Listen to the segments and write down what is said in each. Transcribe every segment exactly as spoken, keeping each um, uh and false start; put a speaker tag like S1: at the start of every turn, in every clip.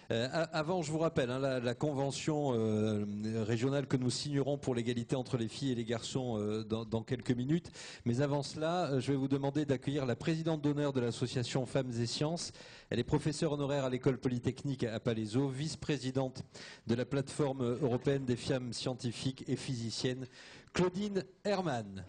S1: Euh, avant, je vous rappelle, hein, la, la convention euh, régionale que nous signerons pour l'égalité entre les filles et les garçons euh, dans, dans quelques minutes. Mais avant cela, euh, je vais vous demander d'accueillir la présidente d'honneur de l'association Femmes et Sciences. Elle est professeure honoraire à l'école polytechnique à Palaiseau, vice-présidente de la plateforme européenne des femmes scientifiques et physiciennes, Claudine Hermann.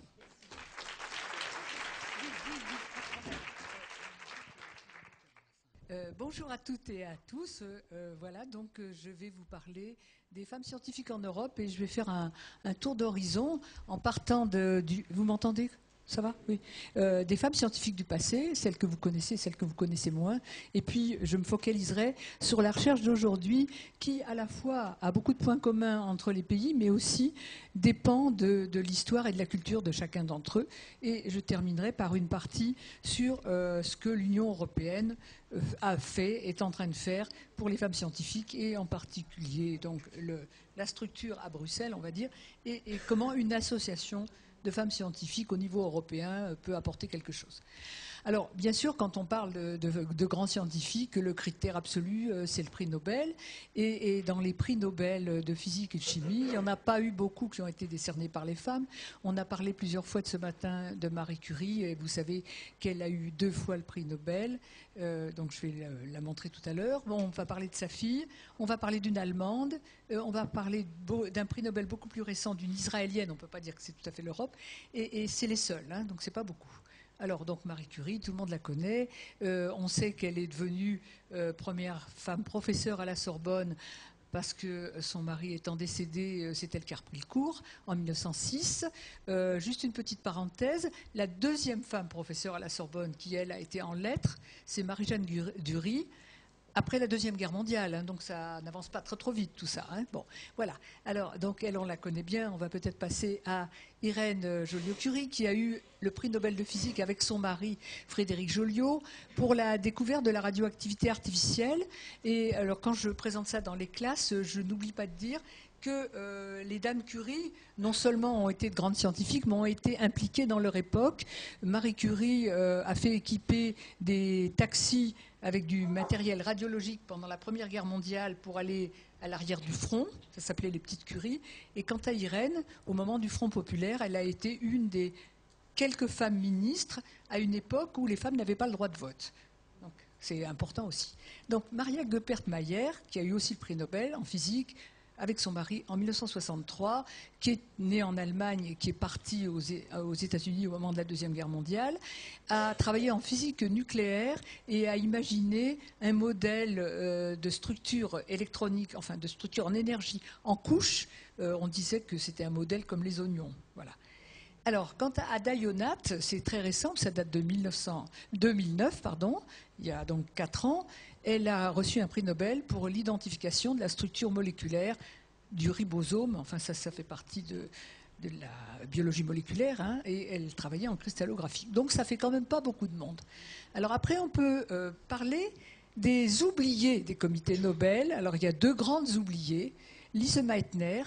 S2: Euh, bonjour à toutes et à tous. Euh, voilà, donc euh, je vais vous parler des femmes scientifiques en Europe et je vais faire un, un tour d'horizon en partant de, du... Vous m'entendez ? Ça va ? Oui. Euh, des femmes scientifiques du passé, celles que vous connaissez, celles que vous connaissez moins. Et puis, je me focaliserai sur la recherche d'aujourd'hui qui, à la fois, a beaucoup de points communs entre les pays, mais aussi dépend de, de l'histoire et de la culture de chacun d'entre eux. Et je terminerai par une partie sur euh, ce que l'Union européenne euh, a fait, est en train de faire pour les femmes scientifiques, et en particulier donc, le, la structure à Bruxelles, on va dire, et, et comment une association de femmes scientifiques au niveau européen peut apporter quelque chose. Alors, bien sûr, quand on parle de, de, de grands scientifiques, le critère absolu, c'est le prix Nobel. Et, et dans les prix Nobel de physique et de chimie, il n'y en a pas eu beaucoup qui ont été décernés par les femmes. On a parlé plusieurs fois de ce matin de Marie Curie, et vous savez qu'elle a eu deux fois le prix Nobel. Euh, donc, je vais la, la montrer tout à l'heure. Bon, on va parler de sa fille, on va parler d'une Allemande, euh, on va parler d'un prix Nobel beaucoup plus récent d'une Israélienne. On ne peut pas dire que c'est tout à fait l'Europe. Et, et c'est les seuls, hein, donc c'est pas beaucoup. Alors, donc, Marie Curie, tout le monde la connaît. Euh, on sait qu'elle est devenue euh, première femme professeure à la Sorbonne parce que son mari étant décédé, c'est elle qui a repris le cours en mille neuf cent six. Euh, juste une petite parenthèse, la deuxième femme professeure à la Sorbonne qui, elle, a été en lettres, c'est Marie-Jeanne Dury, après la Deuxième Guerre mondiale, hein, donc ça n'avance pas trop trop vite tout ça. Hein. Bon, voilà. Alors, donc elle, on la connaît bien. On va peut-être passer à Irène Joliot-Curie, qui a eu le prix Nobel de physique avec son mari Frédéric Joliot pour la découverte de la radioactivité artificielle. Et alors, quand je présente ça dans les classes, je n'oublie pas de dire que euh, les dames Curie, non seulement ont été de grandes scientifiques, mais ont été impliquées dans leur époque. Marie Curie euh, a fait équiper des taxis avec du matériel radiologique pendant la Première Guerre mondiale pour aller à l'arrière du front. Ça s'appelait les petites Curie. Et quant à Irène, au moment du Front populaire, elle a été une des quelques femmes ministres à une époque où les femmes n'avaient pas le droit de vote. Donc, c'est important aussi. Donc, Maria Goeppert-Mayer, qui a eu aussi le prix Nobel en physique, avec son mari en mille neuf cent soixante-trois, qui est née en Allemagne et qui est partie aux, aux États-Unis au moment de la Deuxième Guerre mondiale, a travaillé en physique nucléaire et a imaginé un modèle euh, de structure électronique, enfin de structure en énergie en couche. Euh, on disait que c'était un modèle comme les oignons. Voilà. Alors, quant à Ada Yonath, c'est très récent, ça date de mille neuf cents, deux mille neuf, pardon, il y a donc quatre ans. Elle a reçu un prix Nobel pour l'identification de la structure moléculaire du ribosome. Enfin, ça, ça fait partie de, de la biologie moléculaire, hein, et elle travaillait en cristallographie. Donc, ça fait quand même pas beaucoup de monde. Alors après, on peut euh, parler des oubliés des comités Nobel. Alors, il y a deux grandes oubliées, Lise Meitner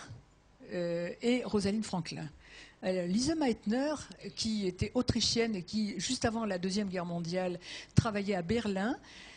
S2: euh, et Rosalind Franklin. Alors, Lise Meitner, qui était autrichienne et qui, juste avant la Deuxième Guerre mondiale, travaillait à Berlin,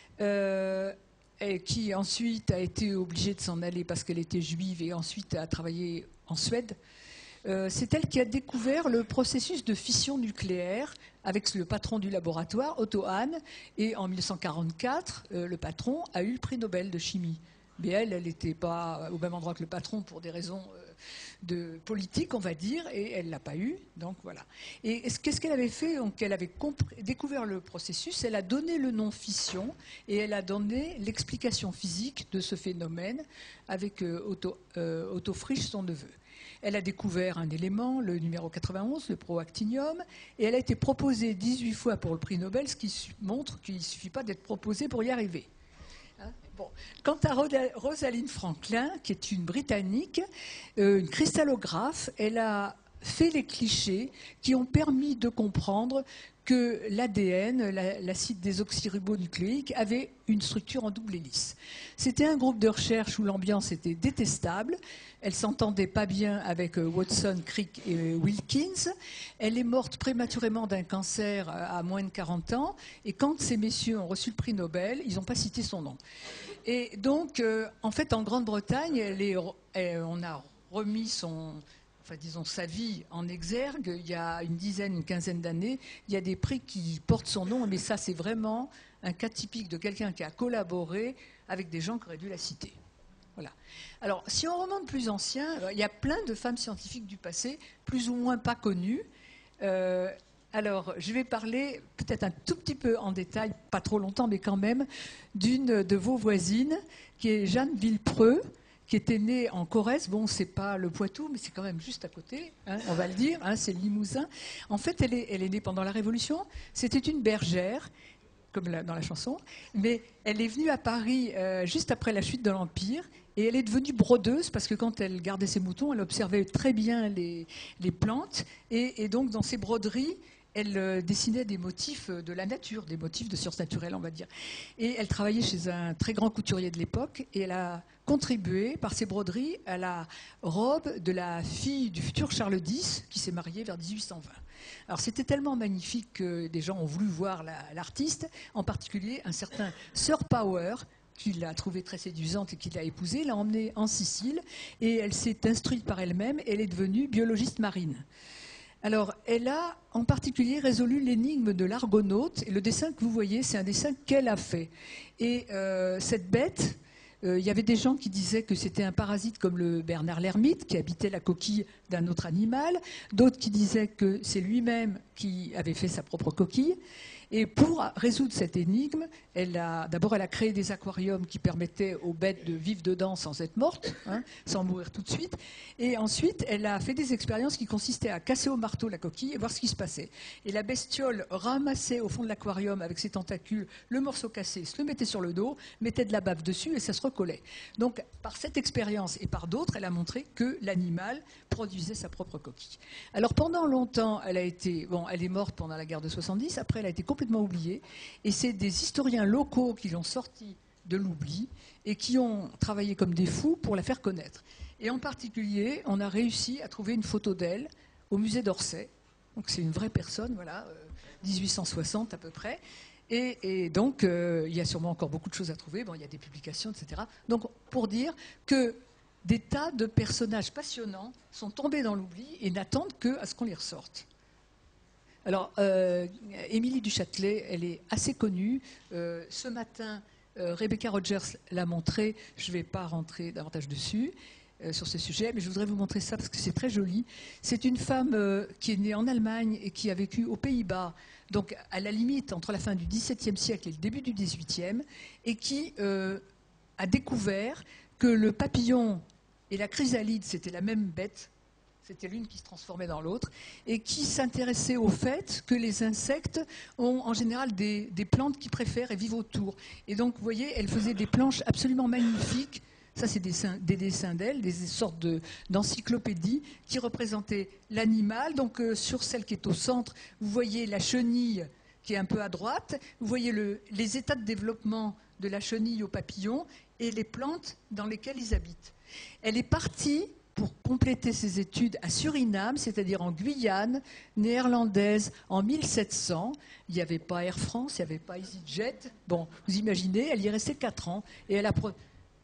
S2: Euh, et qui ensuite a été obligée de s'en aller parce qu'elle était juive et ensuite a travaillé en Suède. Euh, c'est elle qui a découvert le processus de fission nucléaire avec le patron du laboratoire, Otto Hahn, et en mille neuf cent quarante-quatre, euh, le patron a eu le prix Nobel de chimie. Mais elle, elle n'était pas au même endroit que le patron pour des raisons euh, de politique, on va dire, et elle ne l'a pas eu. Donc voilà. Et qu'est-ce qu'elle avait fait? Donc, elle avait découvert le processus, elle a donné le nom fission et elle a donné l'explication physique de ce phénomène avec euh, Otto, euh, Otto Frisch, son neveu. Elle a découvert un élément, le numéro quatre-vingt-onze, le proactinium, et elle a été proposée dix-huit fois pour le prix Nobel, ce qui montre qu'il ne suffit pas d'être proposé pour y arriver. Bon. Quant à Rosalind Franklin, qui est une Britannique, euh, une cristallographe, elle a fait les clichés qui ont permis de comprendre que l'A D N, l'acide désoxyribonucléique, avait une structure en double hélice. C'était un groupe de recherche où l'ambiance était détestable. Elle ne s'entendait pas bien avec Watson, Crick et Wilkins. Elle est morte prématurément d'un cancer à moins de quarante ans. Et quand ces messieurs ont reçu le prix Nobel, ils n'ont pas cité son nom. Et donc, euh, en fait, en Grande-Bretagne, elle est, elle, on a remis son, enfin, disons, sa vie en exergue. Il y a une dizaine, une quinzaine d'années, il y a des prix qui portent son nom, mais ça, c'est vraiment un cas typique de quelqu'un qui a collaboré avec des gens qui auraient dû la citer. Voilà. Alors, si on remonte plus ancien, il y a plein de femmes scientifiques du passé, plus ou moins pas connues. Euh, alors, je vais parler peut-être un tout petit peu en détail, pas trop longtemps, mais quand même, d'une de vos voisines, qui est Jeanne Villepreux, qui était née en Corrèze. Bon, c'est pas le Poitou, mais c'est quand même juste à côté, hein, on va le dire, hein, c'est le Limousin. En fait, elle est, elle est née pendant la Révolution. C'était une bergère, comme la, dans la chanson, mais elle est venue à Paris euh, juste après la chute de l'Empire, et elle est devenue brodeuse, parce que quand elle gardait ses moutons, elle observait très bien les, les plantes, et, et donc dans ses broderies, elle euh, dessinait des motifs de la nature, des motifs de sciences naturelles, on va dire. Et elle travaillait chez un très grand couturier de l'époque, et elle a contribué par ses broderies à la robe de la fille du futur Charles X, qui s'est mariée vers mille huit cent vingt. Alors c'était tellement magnifique que des gens ont voulu voir l'artiste, en particulier un certain Sir Power, qui l'a trouvée très séduisante et qui l'a épousée, l'a emmenée en Sicile, et elle s'est instruite par elle-même, et elle est devenue biologiste marine. Alors, elle a en particulier résolu l'énigme de l'argonaute, et le dessin que vous voyez, c'est un dessin qu'elle a fait. Et euh, cette bête, il euh, y avait des gens qui disaient que c'était un parasite comme le Bernard l'ermite, qui habitait la coquille d'un autre animal, d'autres qui disaient que c'est lui-même qui avait fait sa propre coquille. Et pour résoudre cette énigme, elle a, d'abord elle a créé des aquariums qui permettaient aux bêtes de vivre dedans sans être mortes, hein, sans mourir tout de suite. Et ensuite, elle a fait des expériences qui consistaient à casser au marteau la coquille et voir ce qui se passait. Et la bestiole ramassait au fond de l'aquarium avec ses tentacules le morceau cassé, se le mettait sur le dos, mettait de la bave dessus et ça se recollait. Donc, par cette expérience et par d'autres, elle a montré que l'animal produisait sa propre coquille. Alors, pendant longtemps, elle a été, bon, elle est morte pendant la guerre de soixante-dix, après elle a été complètement oubliée, et c'est des historiens locaux qui l'ont sortie de l'oubli et qui ont travaillé comme des fous pour la faire connaître. Et en particulier, on a réussi à trouver une photo d'elle au musée d'Orsay. Donc c'est une vraie personne, voilà, euh, dix-huit cent soixante à peu près. Et, et donc, euh, il y a sûrement encore beaucoup de choses à trouver. Bon, il y a des publications, et cetera. Donc, pour dire que des tas de personnages passionnants sont tombés dans l'oubli et n'attendent qu'à ce qu'on les ressorte. Alors, euh, Émilie du Châtelet, elle est assez connue. Euh, ce matin, euh, Rebecca Rogers l'a montré. Je ne vais pas rentrer davantage dessus, euh, sur ce sujet, mais je voudrais vous montrer ça parce que c'est très joli. C'est une femme euh, qui est née en Allemagne et qui a vécu aux Pays-Bas, donc à la limite entre la fin du dix-septième siècle et le début du dix-huitième, et qui euh, a découvert que le papillon et la chrysalide, c'était la même bête. C'était l'une qui se transformait dans l'autre, et qui s'intéressait au fait que les insectes ont en général des, des plantes qu'ils préfèrent et vivent autour. Et donc, vous voyez, elle faisait des planches absolument magnifiques. Ça, c'est des, des dessins d'elle, des sortes de, d'encyclopédies qui représentaient l'animal. Donc, euh, sur celle qui est au centre, vous voyez la chenille qui est un peu à droite. Vous voyez le, les états de développement de la chenille au papillon et les plantes dans lesquelles ils habitent. Elle est partie pour compléter ses études à Suriname, c'est-à-dire en Guyane néerlandaise, en mille sept cents. Il n'y avait pas Air France, il n'y avait pas EasyJet. Bon, vous imaginez, elle y est restée quatre ans. Et elle, a pro...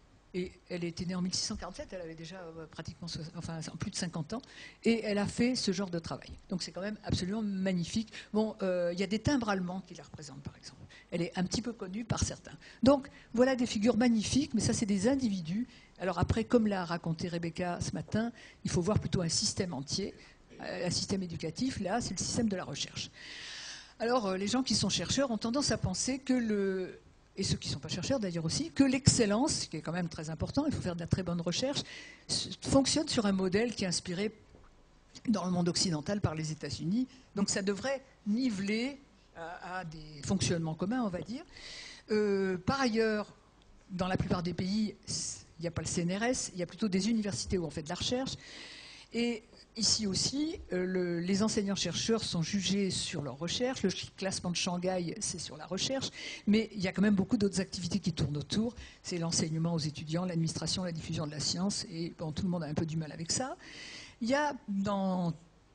S2: et elle était née en mille six cent quarante-sept, elle avait déjà euh, pratiquement enfin, plus de cinquante ans. Et elle a fait ce genre de travail. Donc c'est quand même absolument magnifique. Bon, euh, il y a des timbres allemands qui la représentent, par exemple. Elle est un petit peu connue par certains. Donc voilà des figures magnifiques, mais ça c'est des individus. Alors après, comme l'a raconté Rebecca ce matin, il faut voir plutôt un système entier. Un système éducatif, là, c'est le système de la recherche. Alors, les gens qui sont chercheurs ont tendance à penser que le... et ceux qui ne sont pas chercheurs d'ailleurs aussi, que l'excellence, qui est quand même très important, il faut faire de la très bonne recherche, fonctionne sur un modèle qui est inspiré dans le monde occidental par les États-Unis. Donc ça devrait niveler à, à des fonctionnements communs, on va dire. Euh, par ailleurs, dans la plupart des pays, il n'y a pas le C N R S, il y a plutôt des universités où on fait de la recherche. Et ici aussi, euh, le, les enseignants-chercheurs sont jugés sur leur recherche. Le classement de Shanghai, c'est sur la recherche. Mais il y a quand même beaucoup d'autres activités qui tournent autour. C'est l'enseignement aux étudiants, l'administration, la diffusion de la science. Et bon, tout le monde a un peu du mal avec ça. Il y a dans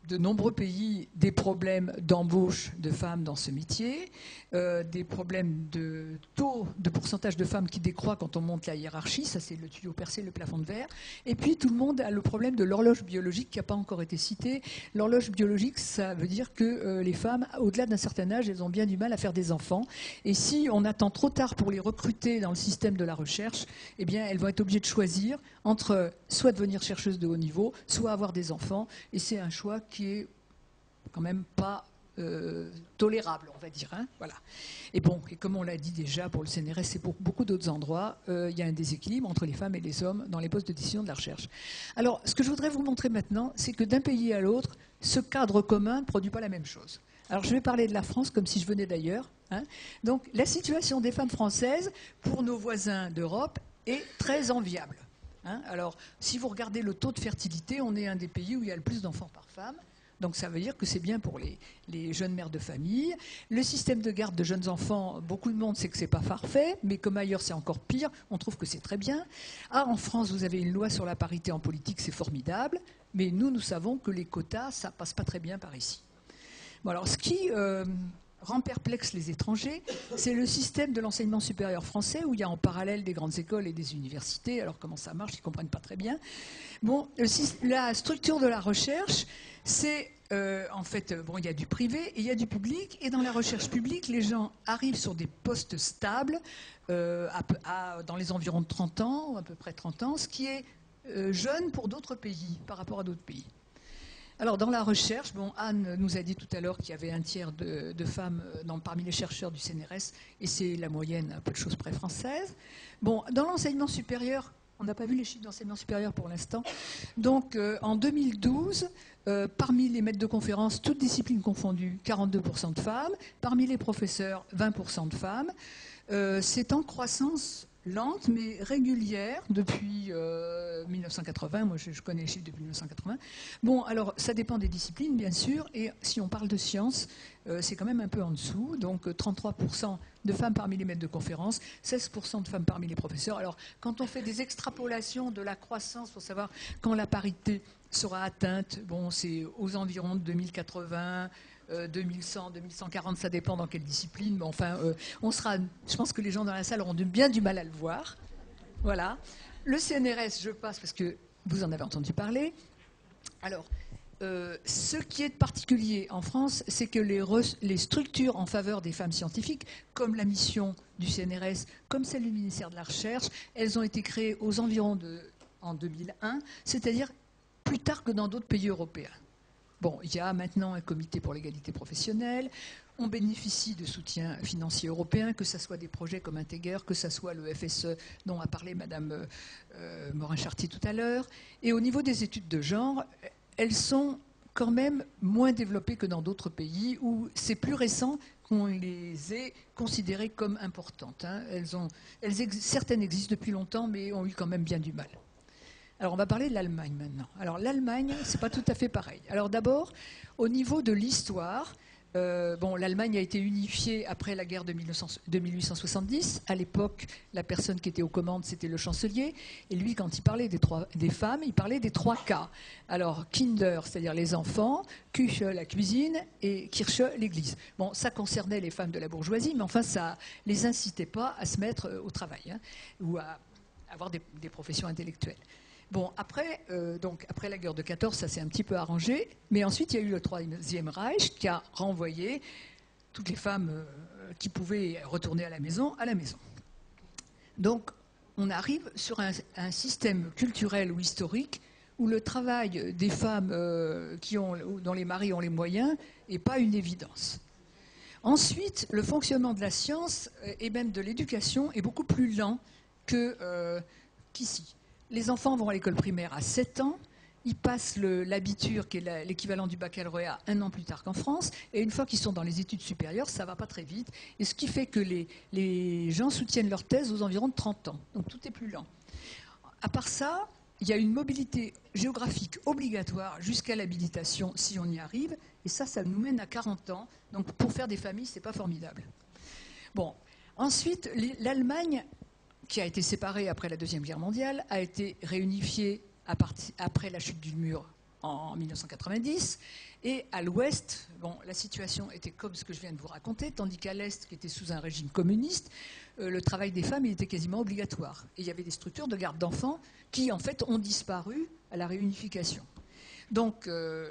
S2: de nombreux pays des problèmes d'embauche de femmes dans ce métier, euh, des problèmes de taux, de pourcentage de femmes qui décroît quand on monte la hiérarchie, ça c'est le tuyau percé, le plafond de verre. Et puis tout le monde a le problème de l'horloge biologique qui n'a pas encore été cité. L'horloge biologique, ça veut dire que euh, les femmes, au-delà d'un certain âge, elles ont bien du mal à faire des enfants. Et si on attend trop tard pour les recruter dans le système de la recherche, eh bien elles vont être obligées de choisir entre soit devenir chercheuses de haut niveau, soit avoir des enfants. Et c'est un choix qui est quand même pas euh, tolérable, on va dire. Hein, voilà. Et bon, et comme on l'a dit déjà pour le C N R S et pour beaucoup d'autres endroits, euh, il y a un déséquilibre entre les femmes et les hommes dans les postes de décision de la recherche. Alors, ce que je voudrais vous montrer maintenant, c'est que d'un pays à l'autre, ce cadre commun ne produit pas la même chose. Alors, je vais parler de la France comme si je venais d'ailleurs. Hein. Donc, la situation des femmes françaises pour nos voisins d'Europe est très enviable. Hein. Alors, si vous regardez le taux de fertilité, on est un des pays où il y a le plus d'enfants par femme. Donc ça veut dire que c'est bien pour les, les jeunes mères de famille. Le système de garde de jeunes enfants, beaucoup de monde sait que c'est pas parfait, mais comme ailleurs c'est encore pire, on trouve que c'est très bien. Ah, en France, vous avez une loi sur la parité en politique, c'est formidable, mais nous, nous savons que les quotas, ça passe pas très bien par ici. Bon, alors ce qui euh, rend perplexe les étrangers, c'est le système de l'enseignement supérieur français, où il y a en parallèle des grandes écoles et des universités. Alors comment ça marche, ils ne comprennent pas très bien. Bon, le, la structure de la recherche, c'est euh, en fait, bon, il y a du privé et il y a du public. Et dans la recherche publique, les gens arrivent sur des postes stables euh, à, à, dans les environs de trente ans, ou à peu près trente ans, ce qui est euh, jeune pour d'autres pays, par rapport à d'autres pays. Alors, dans la recherche, bon, Anne nous a dit tout à l'heure qu'il y avait un tiers de, de femmes dans, parmi les chercheurs du C N R S, et c'est la moyenne, un peu de choses près française. Bon, dans l'enseignement supérieur, on n'a pas vu les chiffres d'enseignement supérieur pour l'instant. Donc, euh, en deux mille douze, euh, parmi les maîtres de conférences, toutes disciplines confondues, quarante-deux pour cent de femmes. Parmi les professeurs, vingt pour cent de femmes. Euh, c'est en croissance lente mais régulière depuis euh, mille neuf cent quatre-vingts. Moi, je, je connais les chiffres depuis mille neuf cent quatre-vingts. Bon, alors, ça dépend des disciplines, bien sûr. Et si on parle de sciences, euh, c'est quand même un peu en dessous. Donc, trente-trois pour cent de femmes parmi les maîtres de conférences, seize pour cent de femmes parmi les professeurs. Alors, quand on fait des extrapolations de la croissance pour savoir quand la parité sera atteinte, bon, c'est aux environs de deux mille quatre-vingts, Euh, deux mille cent, deux mille cent quarante, ça dépend dans quelle discipline, mais enfin, euh, on sera, je pense que les gens dans la salle auront bien du mal à le voir. Voilà. Le C N R S, je passe parce que vous en avez entendu parler. Alors, euh, ce qui est particulier en France, c'est que les, les structures en faveur des femmes scientifiques, comme la mission du C N R S, comme celle du ministère de la Recherche, elles ont été créées aux environs de, en deux mille un, c'est-à-dire plus tard que dans d'autres pays européens. Bon, il y a maintenant un comité pour l'égalité professionnelle. On bénéficie de soutien financier européen, que ce soit des projets comme Integer, que ce soit le F S E dont a parlé Mme euh, Morin-Chartier tout à l'heure. Et au niveau des études de genre, elles sont quand même moins développées que dans d'autres pays où c'est plus récent qu'on les ait considérées comme importantes. Hein. Elles ont, elles ex- certaines existent depuis longtemps, mais ont eu quand même bien du mal. Alors, on va parler de l'Allemagne maintenant. Alors, l'Allemagne, c'est pas tout à fait pareil. Alors, d'abord, au niveau de l'histoire, euh, bon, l'Allemagne a été unifiée après la guerre de mille huit cent soixante-dix. À l'époque, la personne qui était aux commandes, c'était le chancelier. Et lui, quand il parlait des, trois, des femmes, il parlait des trois K. Alors, Kinder, c'est-à-dire les enfants, Küche, la cuisine, et Kirche, l'église. Bon, ça concernait les femmes de la bourgeoisie, mais enfin, ça les incitait pas à se mettre au travail, hein, ou à avoir des, des professions intellectuelles. Bon, après, euh, donc, après la guerre de quatorze, ça s'est un petit peu arrangé, mais ensuite il y a eu le Troisième Reich qui a renvoyé toutes les femmes euh, qui pouvaient retourner à la maison, à la maison. Donc, on arrive sur un, un système culturel ou historique où le travail des femmes euh, qui ont, dont les maris ont les moyens n'est pas une évidence. Ensuite, le fonctionnement de la science et même de l'éducation est beaucoup plus lent que, euh, qu'ici. Les enfants vont à l'école primaire à sept ans, ils passent le, l'abitur, qui est l'équivalent du baccalauréat, un an plus tard qu'en France, et une fois qu'ils sont dans les études supérieures, ça ne va pas très vite, et ce qui fait que les, les gens soutiennent leur thèse aux environs de trente ans, donc tout est plus lent. À part ça, il y a une mobilité géographique obligatoire jusqu'à l'habilitation, si on y arrive, et ça, ça nous mène à quarante ans, donc pour faire des familles, ce n'est pas formidable. Bon, ensuite, l'Allemagne, qui a été séparée après la Deuxième Guerre mondiale, a été réunifiée à partir, après la chute du mur en mille neuf cent quatre-vingt-dix. Et à l'ouest, bon, la situation était comme ce que je viens de vous raconter, tandis qu'à l'est, qui était sous un régime communiste, euh, le travail des femmes il était quasiment obligatoire. Et il y avait des structures de garde d'enfants qui, en fait, ont disparu à la réunification. Donc, euh,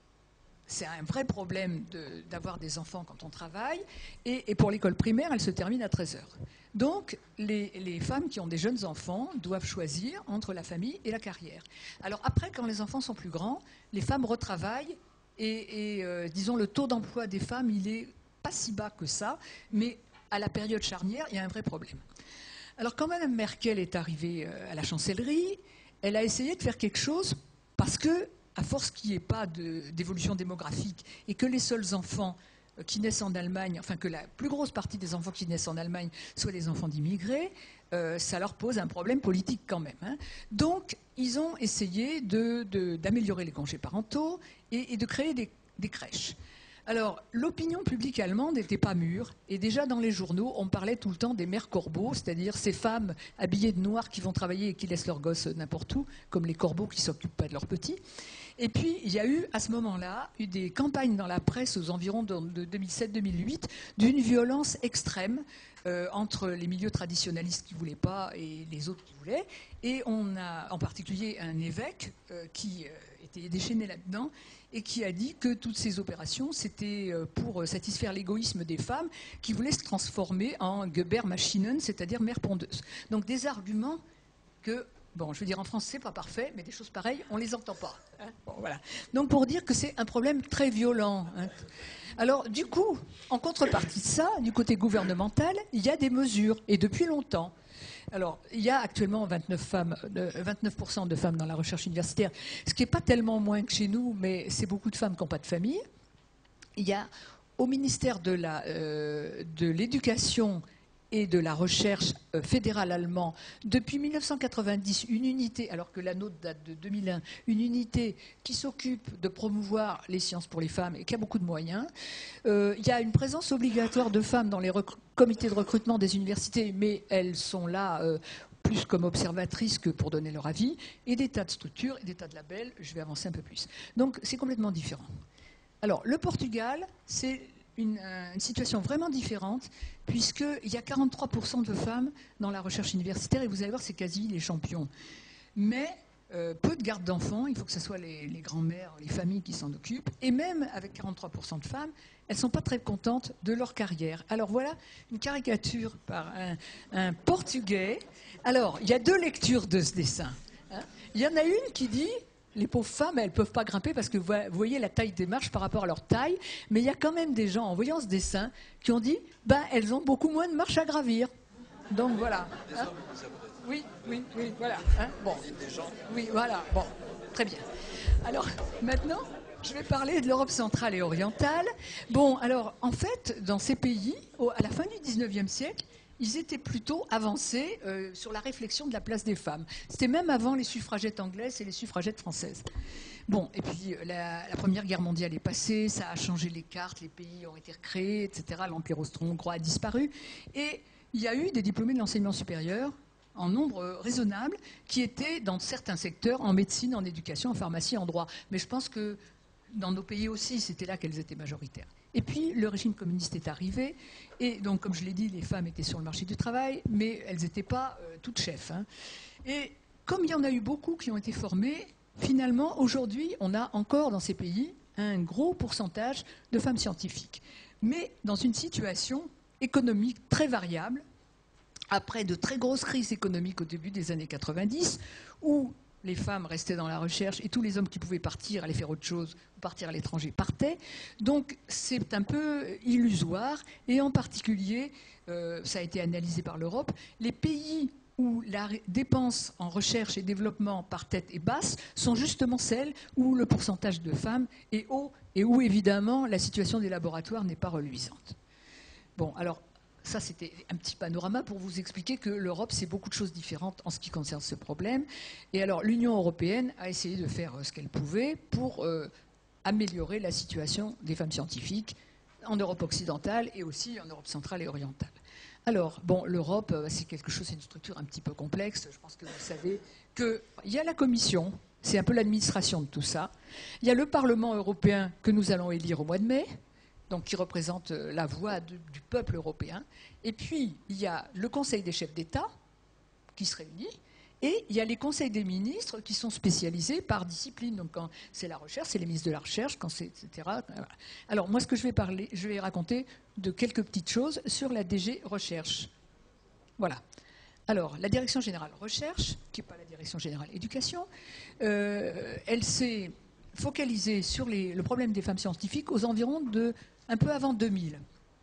S2: c'est un vrai problème de, d'avoir des enfants quand on travaille. Et, et pour l'école primaire, elle se termine à treize heures. Donc, les, les femmes qui ont des jeunes enfants doivent choisir entre la famille et la carrière. Alors après, quand les enfants sont plus grands, les femmes retravaillent et, et euh, disons, le taux d'emploi des femmes, il n'est pas si bas que ça, mais à la période charnière, il y a un vrai problème. Alors, quand Mme Merkel est arrivée à la chancellerie, elle a essayé de faire quelque chose parce que, à force qu'il n'y ait pas de, d'évolution démographique et que les seuls enfants qui naissent en Allemagne, enfin que la plus grosse partie des enfants qui naissent en Allemagne soient les enfants d'immigrés, euh, ça leur pose un problème politique quand même. Hein. Donc, ils ont essayé de, de, d'améliorer les congés parentaux et, et de créer des, des crèches. Alors, l'opinion publique allemande n'était pas mûre, et déjà dans les journaux, on parlait tout le temps des mères corbeaux, c'est-à-dire ces femmes habillées de noir qui vont travailler et qui laissent leurs gosses n'importe où, comme les corbeaux qui ne s'occupent pas de leurs petits. Et puis, il y a eu, à ce moment-là, eu des campagnes dans la presse aux environs de deux mille sept deux mille huit d'une violence extrême euh, entre les milieux traditionnalistes qui ne voulaient pas et les autres qui voulaient. Et on a en particulier un évêque euh, qui euh, était déchaîné là-dedans et qui a dit que toutes ces opérations, c'était pour satisfaire l'égoïsme des femmes qui voulaient se transformer en Gebärmaschinen, c'est-à-dire mères pondeuses. Donc des arguments que... Bon, je veux dire, en France, c'est pas parfait, mais des choses pareilles, on les entend pas. Hein, bon, voilà. Donc, pour dire que c'est un problème très violent. Hein. Alors, du coup, en contrepartie de ça, du côté gouvernemental, il y a des mesures, et depuis longtemps. Alors, il y a actuellement vingt-neuf femmes, vingt-neuf pour cent de femmes dans la recherche universitaire, ce qui n'est pas tellement moins que chez nous, mais c'est beaucoup de femmes qui n'ont pas de famille. Il y a au ministère de la, euh, de l'Éducation et de la recherche euh, fédérale allemand, depuis mille neuf cent quatre-vingt-dix, une unité, alors que la nôtre date de deux mille un, une unité qui s'occupe de promouvoir les sciences pour les femmes et qui a beaucoup de moyens. Euh, il y a une présence obligatoire de femmes dans les comités de recrutement des universités, mais elles sont là euh, plus comme observatrices que pour donner leur avis, et des tas de structures et des tas de labels. Je vais avancer un peu plus. Donc, c'est complètement différent. Alors, le Portugal, c'est Une, une situation vraiment différente, puisqu'il y a quarante-trois pour cent de femmes dans la recherche universitaire, et vous allez voir, c'est quasi les champions. Mais euh, peu de gardes d'enfants, il faut que ce soit les, les grands-mères, les familles qui s'en occupent, et même avec quarante-trois pour cent de femmes, elles ne sont pas très contentes de leur carrière. Alors voilà une caricature par un, un Portugais. Alors, il y a deux lectures de ce dessin. Hein. Il y en a une qui dit... Les pauvres femmes, elles ne peuvent pas grimper parce que vous voyez la taille des marches par rapport à leur taille. Mais il y a quand même des gens, en voyant ce dessin, qui ont dit ben, elles ont beaucoup moins de marches à gravir. Donc voilà. Hein oui, oui, oui, voilà. Hein bon. Oui, voilà. Bon, très bien. Alors, maintenant, je vais parler de l'Europe centrale et orientale. Bon, alors, en fait, dans ces pays, au, à la fin du dix-neuvième siècle, ils étaient plutôt avancés euh, sur la réflexion de la place des femmes. C'était même avant les suffragettes anglaises et les suffragettes françaises. Bon, et puis la, la Première Guerre mondiale est passée, ça a changé les cartes, les pays ont été recréés, et cetera. L'Empire austro-hongrois a disparu. Et il y a eu des diplômés de l'enseignement supérieur en nombre raisonnable qui étaient dans certains secteurs, en médecine, en éducation, en pharmacie, en droit. Mais je pense que dans nos pays aussi, c'était là qu'elles étaient majoritaires. Et puis, le régime communiste est arrivé. Et donc, comme je l'ai dit, les femmes étaient sur le marché du travail, mais elles n'étaient pas euh, toutes chefs. Hein. Et comme il y en a eu beaucoup qui ont été formées, finalement, aujourd'hui, on a encore dans ces pays un gros pourcentage de femmes scientifiques. Mais dans une situation économique très variable, après de très grosses crises économiques au début des années quatre-vingt-dix, où les femmes restaient dans la recherche et tous les hommes qui pouvaient partir, aller faire autre chose, ou partir à l'étranger, partaient. Donc c'est un peu illusoire. Et en particulier, euh, ça a été analysé par l'Europe, les pays où la dépense en recherche et développement par tête est basse sont justement celles où le pourcentage de femmes est haut et où évidemment la situation des laboratoires n'est pas reluisante. Bon, alors ça, c'était un petit panorama pour vous expliquer que l'Europe, c'est beaucoup de choses différentes en ce qui concerne ce problème. Et alors, l'Union européenne a essayé de faire ce qu'elle pouvait pour euh, améliorer la situation des femmes scientifiques en Europe occidentale et aussi en Europe centrale et orientale. Alors, bon, l'Europe, c'est quelque chose, c'est une structure un petit peu complexe. Je pense que vous savez qu'il y a la Commission, c'est un peu l'administration de tout ça. Il y a le Parlement européen que nous allons élire au mois de mai, donc qui représente la voix de, du peuple européen. Et puis, il y a le Conseil des chefs d'État qui se réunit, et il y a les conseils des ministres qui sont spécialisés par discipline. Donc, quand c'est la recherche, c'est les ministres de la recherche, quand c'est et cetera. Alors, moi, ce que je vais parler, je vais raconter de quelques petites choses sur la D G Recherche. Voilà. Alors, la Direction Générale Recherche, qui n'est pas la Direction Générale Éducation, euh, elle s'est focalisée sur les, le problème des femmes scientifiques aux environs de un peu avant deux mille.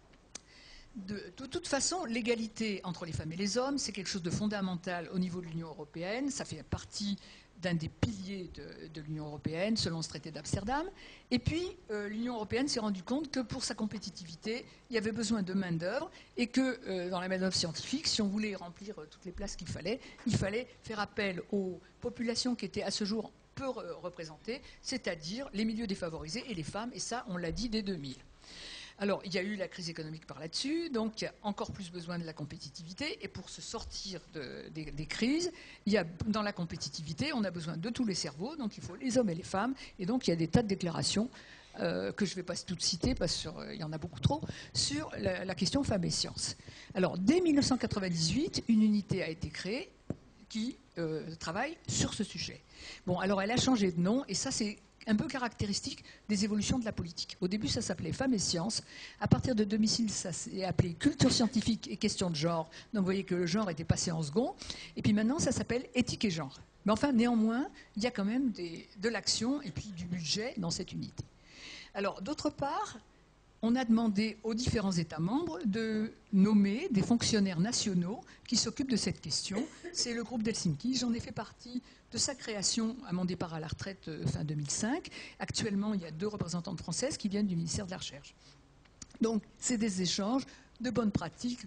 S2: De, de toute façon, l'égalité entre les femmes et les hommes, c'est quelque chose de fondamental au niveau de l'Union européenne. Ça fait partie d'un des piliers de, de l'Union européenne, selon ce traité d'Amsterdam. Et puis, euh, l'Union européenne s'est rendue compte que pour sa compétitivité, il y avait besoin de main-d'œuvre et que euh, dans la main-d'œuvre scientifique, si on voulait remplir euh, toutes les places qu'il fallait, il fallait faire appel aux populations qui étaient à ce jour peu re- représentées, c'est-à-dire les milieux défavorisés et les femmes. Et ça, on l'a dit dès deux mille. Alors, il y a eu la crise économique par là-dessus, donc il y a encore plus besoin de la compétitivité. Et pour se sortir de, des, des crises, il y a, dans la compétitivité, on a besoin de tous les cerveaux, donc il faut les hommes et les femmes. Et donc, il y a des tas de déclarations euh, que je ne vais pas toutes citer, parce qu'il euh, y en a beaucoup trop, sur la, la question femmes et sciences. Alors, dès mille neuf cent quatre-vingt-dix-huit, une unité a été créée qui euh, travaille sur ce sujet. Bon, alors elle a changé de nom, et ça, c'est un peu caractéristique des évolutions de la politique. Au début, ça s'appelait Femmes et Sciences. À partir de deux mille six, ça s'est appelé Culture scientifique et questions de genre. Donc, vous voyez que le genre était passé en second. Et puis maintenant, ça s'appelle Éthique et genre. Mais enfin, néanmoins, il y a quand même des, de l'action et puis du budget dans cette unité. Alors, d'autre part, on a demandé aux différents États membres de nommer des fonctionnaires nationaux qui s'occupent de cette question. C'est le groupe d'Helsinki. J'en ai fait partie de sa création à mon départ à la retraite euh, fin deux mille cinq. Actuellement, il y a deux représentantes françaises qui viennent du ministère de la Recherche. Donc, c'est des échanges de bonnes pratiques,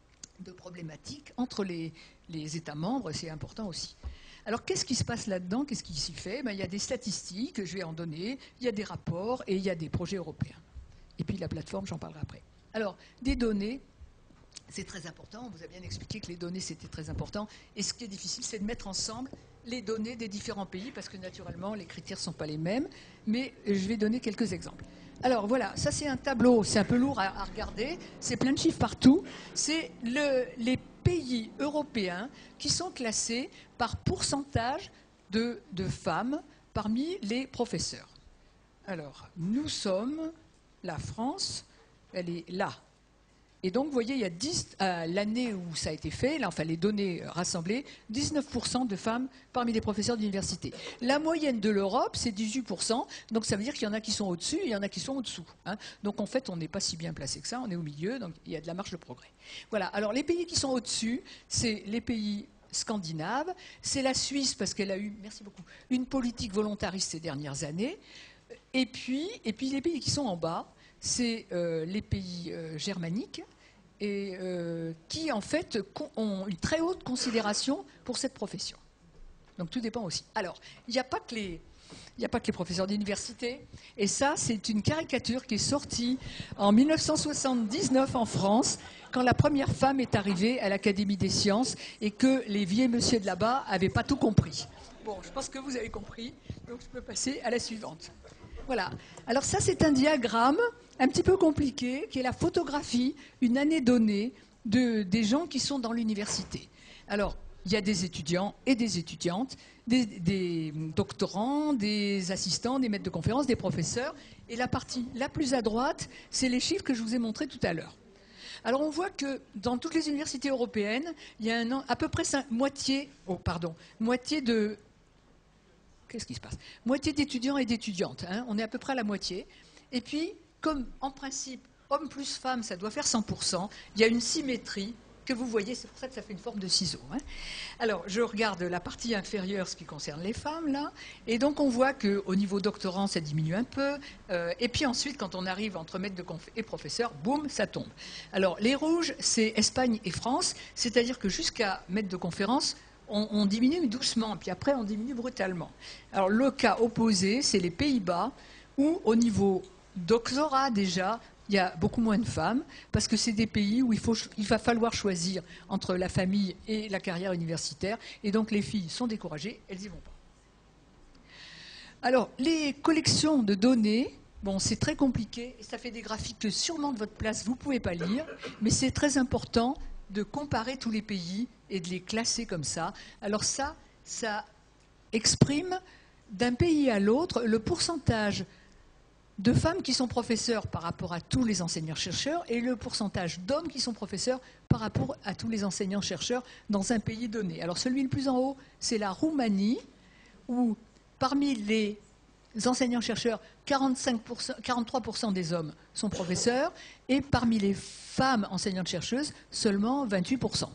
S2: de problématiques entre les, les États membres, c'est important aussi. Alors, qu'est-ce qui se passe là-dedans? Qu'est-ce qui s'y fait? Ben, il y a des statistiques, je vais en donner, il y a des rapports et il y a des projets européens. Et puis la plateforme, j'en parlerai après. Alors, des données, c'est très important. On vous a bien expliqué que les données, c'était très important. Et ce qui est difficile, c'est de mettre ensemble les données des différents pays, parce que naturellement, les critères ne sont pas les mêmes. Mais je vais donner quelques exemples. Alors voilà, ça c'est un tableau, c'est un peu lourd à, à regarder. C'est plein de chiffres partout. C'est le, les pays européens qui sont classés par pourcentage de, de femmes parmi les professeurs. Alors, nous sommes... La France, elle est là. Et donc, vous voyez, il y a dix, euh, l'année où ça a été fait, là, enfin les données rassemblées, dix-neuf pour cent de femmes parmi les professeurs d'université. La moyenne de l'Europe, c'est dix-huit pour cent, donc ça veut dire qu'il y en a qui sont au-dessus et il y en a qui sont au-dessous. Hein. Donc, en fait, on n'est pas si bien placé que ça, on est au milieu, donc il y a de la marge de progrès. Voilà, alors les pays qui sont au-dessus, c'est les pays scandinaves, c'est la Suisse, parce qu'elle a eu, merci beaucoup, une politique volontariste ces dernières années. Et puis, et puis les pays qui sont en bas, c'est euh, les pays euh, germaniques et euh, qui en fait ont une très haute considération pour cette profession. Donc tout dépend aussi. Alors, il n'y a pas que les, il n'y a pas que les professeurs d'université. Et ça, c'est une caricature qui est sortie en mille neuf cent soixante-dix-neuf en France, quand la première femme est arrivée à l'Académie des sciences et que les vieux monsieur de là-bas n'avaient pas tout compris. Bon, je pense que vous avez compris, donc je peux passer à la suivante. Voilà. Alors ça, c'est un diagramme un petit peu compliqué, qui est la photographie, une année donnée, de, des gens qui sont dans l'université. Alors, il y a des étudiants et des étudiantes, des, des doctorants, des assistants, des maîtres de conférences, des professeurs. Et la partie la plus à droite, c'est les chiffres que je vous ai montrés tout à l'heure. Alors, on voit que dans toutes les universités européennes, il y a un, à peu près cinq, moitié, oh, pardon, moitié de... Qu'est-ce qui se passe? Moitié d'étudiants et d'étudiantes. Hein, on est à peu près à la moitié. Et puis, comme en principe, hommes plus femmes, ça doit faire cent pour cent, il y a une symétrie que vous voyez. C'est pour ça que ça fait une forme de ciseau. Hein. Alors, je regarde la partie inférieure, ce qui concerne les femmes, là. Et donc, on voit qu'au niveau doctorant, ça diminue un peu. Euh, et puis ensuite, quand on arrive entre maître de conf et professeur, boum, ça tombe. Alors, les rouges, c'est Espagne et France. C'est-à-dire que jusqu'à maître de conférence, On, on diminue doucement, puis après on diminue brutalement. Alors le cas opposé, c'est les Pays-Bas, où au niveau doctorat déjà, il y a beaucoup moins de femmes, parce que c'est des pays où il, faut, il va falloir choisir entre la famille et la carrière universitaire, et donc les filles sont découragées, elles n'y vont pas. Alors, les collections de données, bon, c'est très compliqué et ça fait des graphiques que sûrement de votre place, vous ne pouvez pas lire, mais c'est très important de comparer tous les pays et de les classer comme ça. Alors ça, ça exprime d'un pays à l'autre le pourcentage de femmes qui sont professeurs par rapport à tous les enseignants-chercheurs et le pourcentage d'hommes qui sont professeurs par rapport à tous les enseignants-chercheurs dans un pays donné. Alors celui le plus en haut, c'est la Roumanie, où parmi les enseignants-chercheurs, quarante-cinq pour cent, quarante-trois pour cent des hommes sont professeurs, et parmi les femmes enseignantes-chercheuses, seulement vingt-huit pour cent.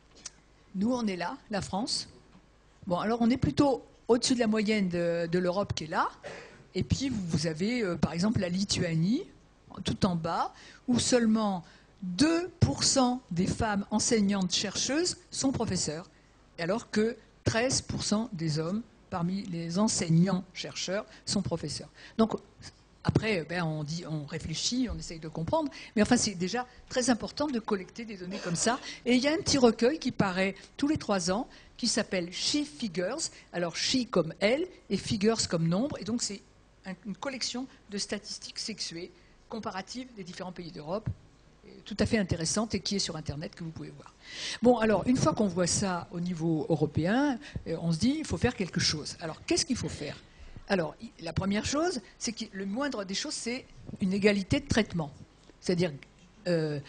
S2: Nous, on est là, la France. Bon, alors on est plutôt au-dessus de la moyenne de, de l'Europe qui est là. Et puis, vous avez, euh, par exemple, la Lituanie, tout en bas, où seulement deux pour cent des femmes enseignantes-chercheuses sont professeurs, alors que treize pour cent des hommes parmi les enseignants-chercheurs sont professeurs. Donc, après, ben, on, dit, on réfléchit, on essaye de comprendre, mais enfin, c'est déjà très important de collecter des données comme ça. Et il y a un petit recueil qui paraît tous les trois ans, qui s'appelle She Figures. Alors, She comme elle, et Figures comme nombre, et donc c'est une collection de statistiques sexuées comparatives des différents pays d'Europe, tout à fait intéressante et qui est sur Internet, que vous pouvez voir. Bon, alors, une fois qu'on voit ça au niveau européen, on se dit, il faut faire quelque chose. Alors, qu'est-ce qu'il faut faire? Alors, la première chose, c'est que le moindre des choses, c'est une égalité de traitement. C'est-à-dire euh,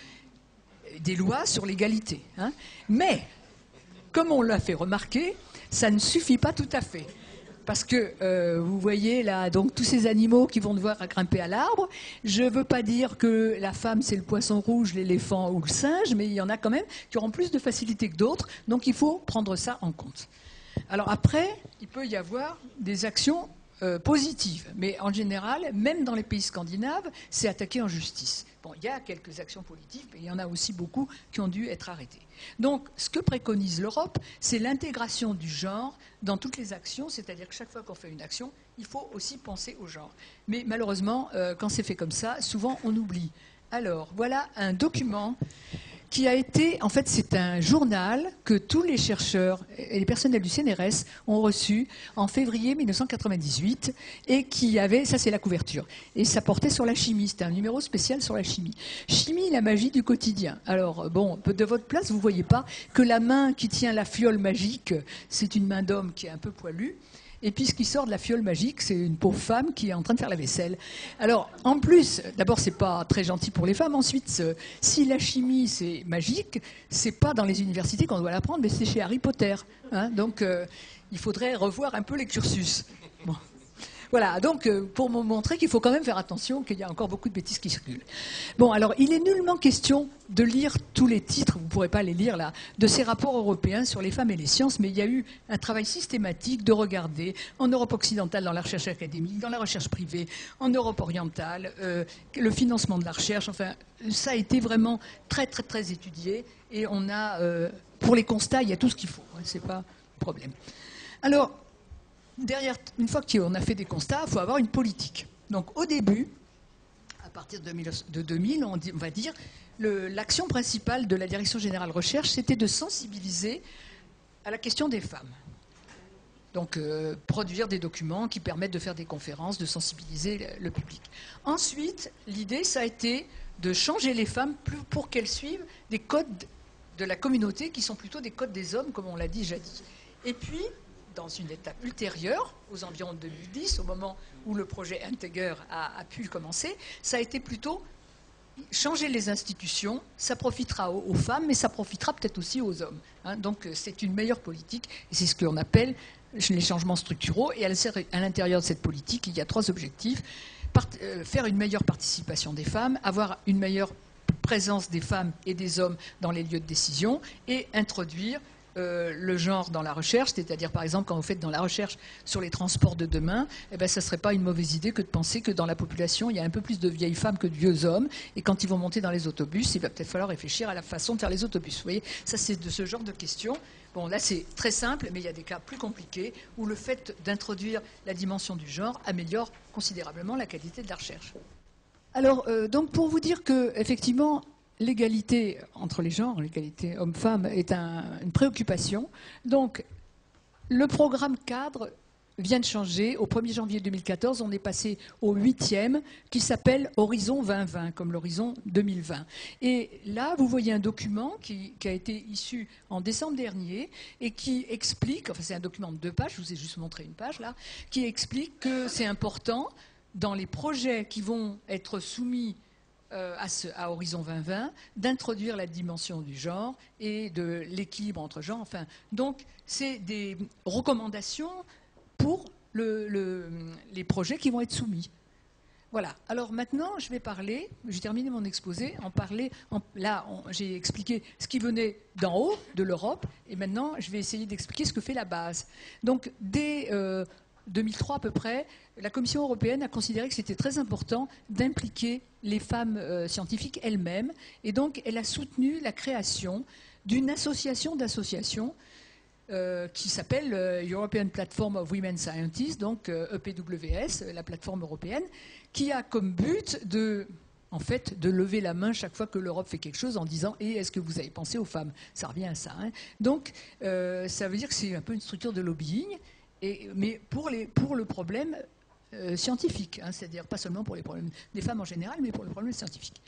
S2: des lois sur l'égalité. Hein. Mais, comme on l'a fait remarquer, ça ne suffit pas tout à fait. Parce que euh, vous voyez là, donc tous ces animaux qui vont devoir grimper à l'arbre. Je ne veux pas dire que la femme c'est le poisson rouge, l'éléphant ou le singe, mais il y en a quand même qui auront plus de facilité que d'autres. Donc il faut prendre ça en compte. Alors après, il peut y avoir des actions euh, positives, mais en général, même dans les pays scandinaves, c'est attaqué en justice. Bon, il y a quelques actions politiques, mais il y en a aussi beaucoup qui ont dû être arrêtées. Donc, ce que préconise l'Europe, c'est l'intégration du genre dans toutes les actions, c'est-à-dire que chaque fois qu'on fait une action, il faut aussi penser au genre. Mais malheureusement, euh, quand c'est fait comme ça, souvent on oublie. Alors, voilà un document qui a été, en fait, c'est un journal que tous les chercheurs et les personnels du C N R S ont reçu en février mille neuf cent quatre-vingt-dix-huit et qui avait, ça c'est la couverture, et ça portait sur la chimie, c'était un numéro spécial sur la chimie. Chimie, la magie du quotidien. Alors, bon, de votre place, vous ne voyez pas que la main qui tient la fiole magique, c'est une main d'homme qui est un peu poilue. Et puis ce qui sort de la fiole magique, c'est une pauvre femme qui est en train de faire la vaisselle. Alors, en plus, d'abord, c'est pas très gentil pour les femmes. Ensuite, si la chimie, c'est magique, c'est pas dans les universités qu'on doit l'apprendre, mais c'est chez Harry Potter. Hein. Donc, euh, il faudrait revoir un peu les cursus. Bon. Voilà, donc euh, pour me montrer qu'il faut quand même faire attention, qu'il y a encore beaucoup de bêtises qui circulent. Bon, alors, il est nullement question de lire tous les titres, vous ne pourrez pas les lire là, de ces rapports européens sur les femmes et les sciences, mais il y a eu un travail systématique de regarder en Europe occidentale, dans la recherche académique, dans la recherche privée, en Europe orientale, euh, le financement de la recherche, enfin, ça a été vraiment très, très, très étudié, et on a, euh, pour les constats, il y a tout ce qu'il faut, hein, c'est pas un problème. Alors, derrière, une fois qu'on a fait des constats, il faut avoir une politique. Donc au début, à partir de deux mille, on, dit, on va dire, l'action principale de la Direction Générale Recherche, c'était de sensibiliser à la question des femmes. Donc euh, produire des documents qui permettent de faire des conférences, de sensibiliser le, le public. Ensuite, l'idée, ça a été de changer les femmes pour qu'elles suivent des codes de la communauté qui sont plutôt des codes des hommes, comme on l'a dit jadis. Et puis, dans une étape ultérieure, aux environs de deux mille dix, au moment où le projet Integer a, a pu commencer, ça a été plutôt changer les institutions, ça profitera aux, aux femmes, mais ça profitera peut-être aussi aux hommes. Hein. Donc c'est une meilleure politique, et c'est ce qu'on appelle les changements structuraux, et à l'intérieur de cette politique, il y a trois objectifs. Part, euh, faire une meilleure participation des femmes, avoir une meilleure présence des femmes et des hommes dans les lieux de décision, et introduire Euh, le genre dans la recherche, c'est-à-dire par exemple quand vous faites dans la recherche sur les transports de demain, eh ben, ça ne serait pas une mauvaise idée que de penser que dans la population il y a un peu plus de vieilles femmes que de vieux hommes, et quand ils vont monter dans les autobus, il va peut-être falloir réfléchir à la façon de faire les autobus. Vous voyez, ça c'est de ce genre de questions. Bon, là c'est très simple, mais il y a des cas plus compliqués où le fait d'introduire la dimension du genre améliore considérablement la qualité de la recherche. Alors, euh, donc pour vous dire que effectivement, l'égalité entre les genres, l'égalité homme-femme, est un, une préoccupation. Donc, le programme cadre vient de changer. Au premier janvier deux mille quatorze, on est passé au huitième, qui s'appelle Horizon vingt vingt, comme l'horizon deux mille vingt. Et là, vous voyez un document qui, qui a été issu en décembre dernier et qui explique, enfin c'est un document de deux pages, je vous ai juste montré une page là, qui explique que c'est important dans les projets qui vont être soumis euh, à, ce, à Horizon vingt vingt d'introduire la dimension du genre et de l'équilibre entre genres. Enfin, donc c'est des recommandations pour le, le, les projets qui vont être soumis. Voilà. Alors maintenant, je vais parler, j'ai terminé mon exposé, en parler, en, là j'ai expliqué ce qui venait d'en haut, de l'Europe, et maintenant je vais essayer d'expliquer ce que fait la base. Donc dès euh, deux mille trois à peu près, la Commission européenne a considéré que c'était très important d'impliquer les femmes euh, scientifiques elles-mêmes, et donc elle a soutenu la création d'une association d'associations Euh, qui s'appelle euh, European Platform of Women Scientists, donc euh, E P W S, la plateforme européenne, qui a comme but de, en fait, de lever la main chaque fois que l'Europe fait quelque chose en disant « Et est-ce que vous avez pensé aux femmes ?» Ça revient à ça. Hein. Donc, euh, ça veut dire que c'est un peu une structure de lobbying, et, mais pour, les, pour le problème euh, scientifique, hein, c'est-à-dire pas seulement pour les problèmes des femmes en général, mais pour le problème scientifique.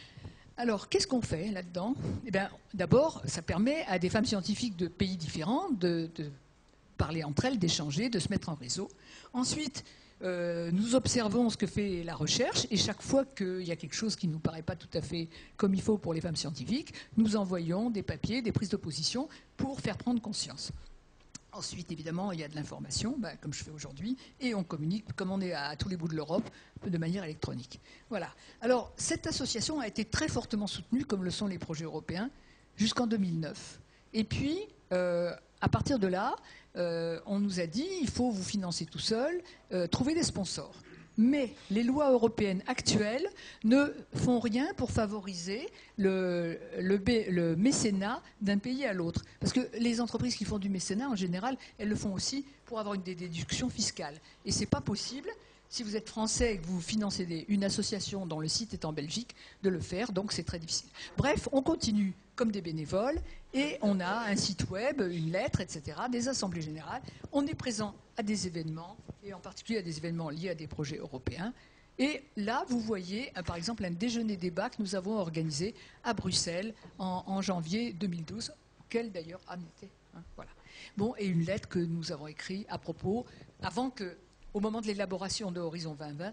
S2: Alors, qu'est-ce qu'on fait là-dedans? Eh bien, d'abord, ça permet à des femmes scientifiques de pays différents de, de parler entre elles, d'échanger, de se mettre en réseau. Ensuite, euh, nous observons ce que fait la recherche, et chaque fois qu'il y a quelque chose qui ne nous paraît pas tout à fait comme il faut pour les femmes scientifiques, nous envoyons des papiers, des prises de position pour faire prendre conscience. Ensuite, évidemment, il y a de l'information, ben, comme je fais aujourd'hui, et on communique, comme on est à, à tous les bouts de l'Europe, de manière électronique. Voilà. Alors, cette association a été très fortement soutenue, comme le sont les projets européens, jusqu'en deux mille neuf. Et puis, euh, à partir de là, euh, on nous a dit, il faut vous financer tout seul, euh, trouver des sponsors. Mais les lois européennes actuelles ne font rien pour favoriser le, le, le mécénat d'un pays à l'autre. Parce que les entreprises qui font du mécénat, en général, elles le font aussi pour avoir une des déductions fiscales. Et ce n'est pas possible, si vous êtes français et que vous financez des, une association dont le site est en Belgique, de le faire. Donc c'est très difficile. Bref, on continue comme des bénévoles et on a un site web, une lettre, et cetera, des assemblées générales. On est présent à des événements, et en particulier à des événements liés à des projets européens. Et là, vous voyez, par exemple, un déjeuner-débat que nous avons organisé à Bruxelles en, en janvier deux mille douze, auquel d'ailleurs Anne était. Hein, voilà. Bon, et une lettre que nous avons écrite à propos, avant que, au moment de l'élaboration de Horizon vingt vingt,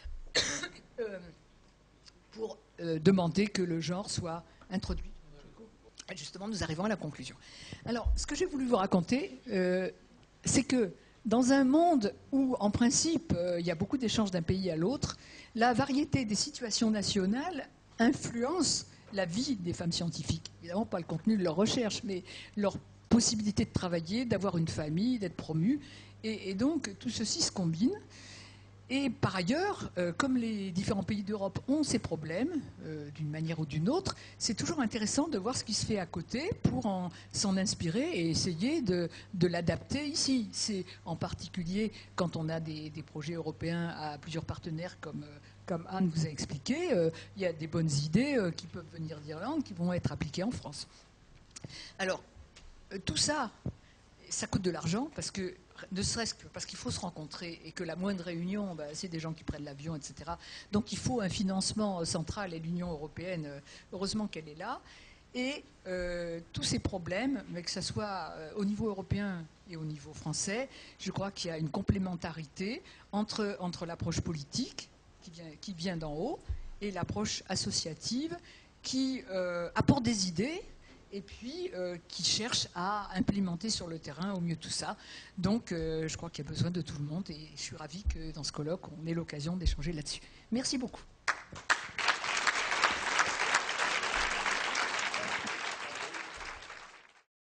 S2: euh, pour euh, demander que le genre soit introduit. Et justement, nous arrivons à la conclusion. Alors, ce que j'ai voulu vous raconter, euh, c'est que dans un monde où, en principe, euh, il y a beaucoup d'échanges d'un pays à l'autre, la variété des situations nationales influence la vie des femmes scientifiques. Évidemment, pas le contenu de leur recherche, mais leur possibilité de travailler, d'avoir une famille, d'être promues. Et, et donc, tout ceci se combine. Et par ailleurs, euh, comme les différents pays d'Europe ont ces problèmes, euh, d'une manière ou d'une autre, c'est toujours intéressant de voir ce qui se fait à côté pour en, s'en inspirer et essayer de, de l'adapter ici. C'est en particulier quand on a des, des projets européens à plusieurs partenaires, comme, euh, comme Anne vous a expliqué, euh, il y a des bonnes idées euh, qui peuvent venir d'Irlande, qui vont être appliquées en France. Alors, euh, tout ça, ça coûte de l'argent parce que ne serait-ce que parce qu'il faut se rencontrer et que la moindre réunion, ben, c'est des gens qui prennent l'avion, et cetera. Donc il faut un financement central et l'Union européenne, heureusement qu'elle est là. Et euh, tous ces problèmes, mais que ce soit euh, au niveau européen et au niveau français, je crois qu'il y a une complémentarité entre, entre l'approche politique qui vient, qui vient d'en haut et l'approche associative qui euh, apporte des idées et puis euh, qui cherche à implémenter sur le terrain au mieux tout ça. Donc euh, je crois qu'il y a besoin de tout le monde et je suis ravie que dans ce colloque, on ait l'occasion d'échanger là-dessus. Merci beaucoup.